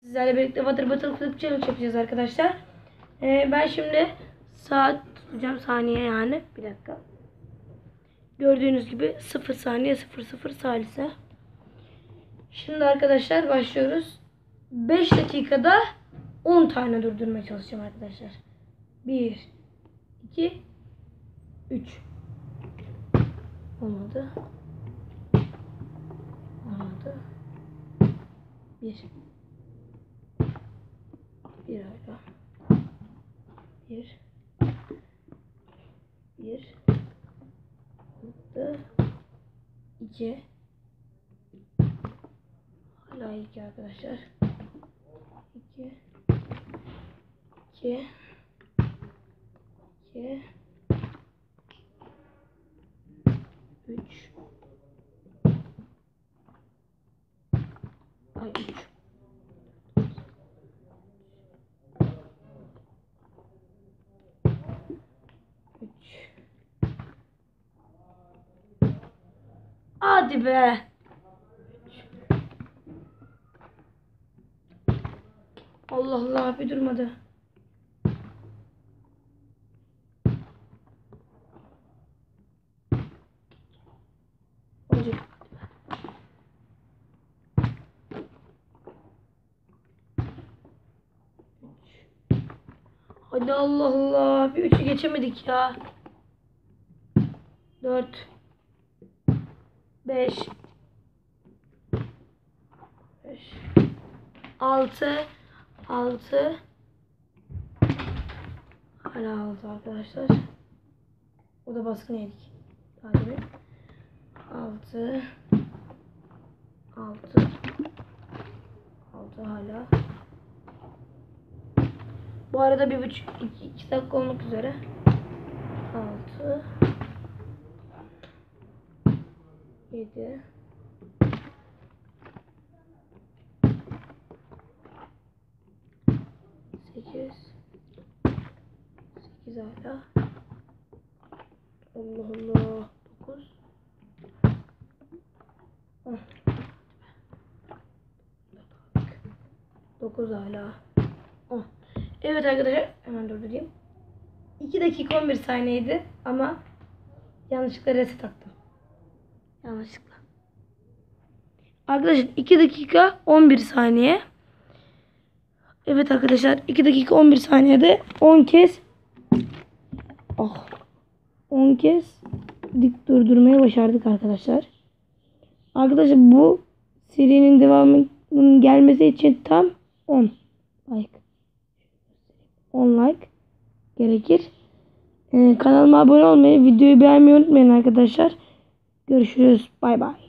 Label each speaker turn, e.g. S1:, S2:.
S1: Sizlerle birlikte Water Bottle Flip Challenge yapacağız arkadaşlar. Ben şimdi saat tutacağım, saniye yani. Bir dakika. Gördüğünüz gibi 0 saniye 00 salise. Şimdi arkadaşlar başlıyoruz. 5 dakikada 10 tane durdurmaya çalışacağım arkadaşlar. 1 2 3 Olmadı. Olmadı. 1 hala. 1 olmadı. 2 hala 2 arkadaşlar. 2 2 2 3 3 Hadi be. Allah Allah, bir durmadı. Olacak. Hadi Allah Allah. Bir 3'ü geçemedik ya. 4 5 6 hala 6 arkadaşlar. O da baskın yedik. Hadi bir 6 hala. Bu arada 2 dakika olmak üzere. 6 7 8 hala. Allah Allah. 9 hala. 10. Evet arkadaşlar, hemen durdurayım. 2 dakika 11 saniyeydi ama yanlışlıkla reset attım. Yanlışlıkla. Arkadaşlar 2 dakika 11 saniye. Evet arkadaşlar, 2 dakika 11 saniyede 10 kez 10 kez dik durdurmayı başardık arkadaşlar. Arkadaşlar bu serinin devamının gelmesi için tam 10 like. 10 like gerekir. Kanalıma abone olmayı, videoyu beğenmeyi unutmayın arkadaşlar. Görüşürüz. Bay bay.